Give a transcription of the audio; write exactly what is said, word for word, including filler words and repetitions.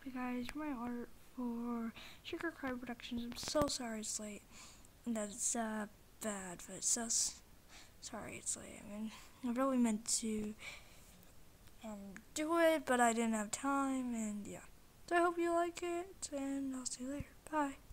Hi guys, my art for Sugar Cry Productions. I'm so sorry it's late and that it's uh, bad, but it's so s sorry it's late. I mean, I really meant to um, do it, but I didn't have time, and yeah. So I hope you like it, and I'll see you later. Bye.